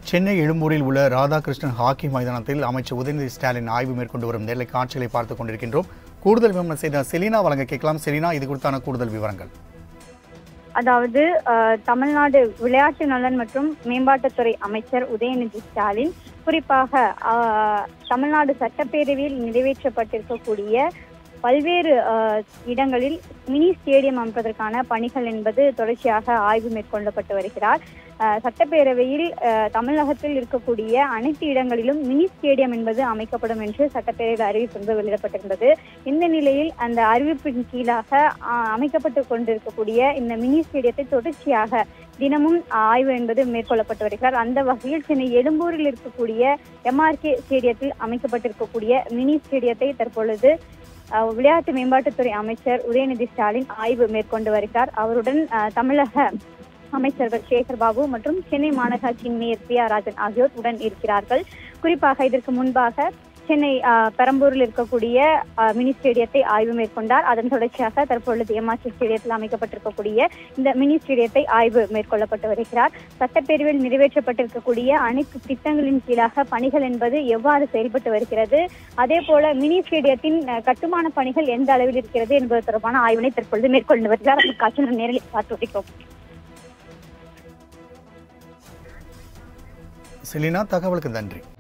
சென்னை எழும்பூரில் உள்ள ராதாகிருஷ்ணன் ஹாக்கி மைதானத்தில் அமைச்சர் உதயநிதி ஸ்டாலின் ஆய்வு மேற்கொண்டு வரும் நேரலை காட்சிகளை பார்த்துக் கொண்டிருக்கின்றோம். கூடுதல் விவரம் செய்த செலினா வழங்க கேட்கலாம். செலினா, இது குறித்தான கூடுதல் விவரங்கள். அதாவது தமிழ்நாடு விளையாட்டு நலன் மற்றும் மேம்பாட்டுத்துறை அமைச்சர் உதயநிதி ஸ்டாலின் குறிப்பாக தமிழ்நாடு சட்டப்பேரவையில் நிறைவேற்றப்பட்டிருக்கக்கூடிய பல்வேறு இடங்களில் மினி ஸ்டேடியம் அமைப்பதற்கான பணிகள் என்பது தொடர்ச்சியாக ஆய்வு மேற்கொள்ளப்பட்டு வருகிறார். சட்டப்பேரவையில் தமிழகத்தில் இருக்கக்கூடிய அனைத்து இடங்களிலும் மினி ஸ்டேடியம் என்பது அமைக்கப்படும் என்று சட்டப்பேரவையில் அறிவிப்பு வெளியிடப்பட்டிருந்தது. இந்த நிலையில் அந்த அறிவிப்பின் கீழாக அமைக்கப்பட்டு கொண்டிருக்கக்கூடிய இந்த மினி ஸ்டேடியத்தை தொடர்ச்சியாக தினமும் ஆய்வு என்பது மேற்கொள்ளப்பட்டு வருகிறார். அந்த வகையில் சென்னை எழும்பூரில் இருக்கக்கூடிய MRK ஸ்டேடியத்தில் அமைக்கப்பட்டிருக்கக்கூடிய மினி ஸ்டேடியத்தை தற்பொழுது விளையாட்டு மேம்பாட்டுத்துறை அமைச்சர் உதயநிதி ஸ்டாலின் ஆய்வு மேற்கொண்டு வருகிறார். அவருடன் தமிழக அமைச்சர்கள் சேகர் பாபு மற்றும் சென்னை மாநகராட்சியின் மேயர் பிரியா ராஜன் ஆகியோர் உடன் இருக்கிறார்கள். குறிப்பாக இதற்கு முன்பாக சென்னை பெரம்பூரில் இருக்கக்கூடிய மினி ஸ்டேடியத்தை ஆய்வு மேற்கொண்டார். அதன் தொடர்ச்சியாக தற்பொழுது MRK ஸ்டேடியத்தில் அமைக்கப்பட்டிருக்கக்கூடிய இந்த மினி ஸ்டேடியத்தை ஆய்வு மேற்கொள்ளப்பட்டு வருகிறார். சட்டப்பேரவையில் நிறைவேற்றப்பட்டிருக்கக்கூடிய அனைத்து திட்டங்களின் கீழாக பணிகள் என்பது எவ்வாறு செயல்பட்டு வருகிறது, அதே போல மினி ஸ்டேடியத்தின் கட்டுமான பணிகள் எந்த அளவில் இருக்கிறது என்பது தொடர்பான ஆய்வினை தற்பொழுது மேற்கொண்டு வருகிறார். அந்த காட்சியை நேரில் பார்த்து வருகிறோம். செலினா, தகவலுக்கு நன்றி.